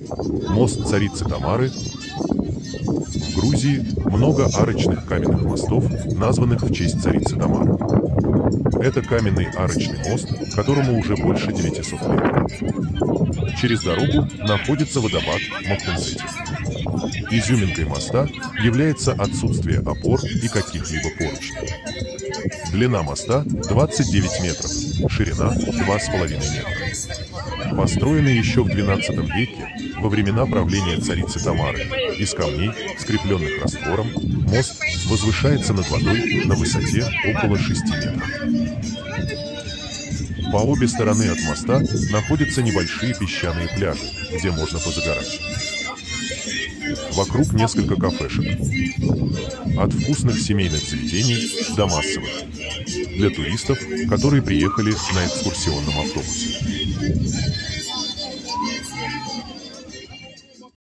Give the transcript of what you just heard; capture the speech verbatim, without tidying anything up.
Мост царицы Тамары. В Грузии много арочных каменных мостов, названных в честь царицы Тамары. Это каменный арочный мост, которому уже больше девятисот лет. Через дорогу находится водопад Мохтенцети. Изюминкой моста является отсутствие опор и каких-либо поручней. Длина моста двадцать девять метров, ширина два с половиной метра. Построенный еще в двенадцатом веке, во времена правления царицы Тамары, из камней, скрепленных раствором, мост возвышается над водой на высоте около шести метров. По обе стороны от моста находятся небольшие песчаные пляжи, где можно позагорать. Вокруг несколько кафешек. От вкусных семейных заведений до массовых. Для туристов, которые приехали на экскурсионном автобусе.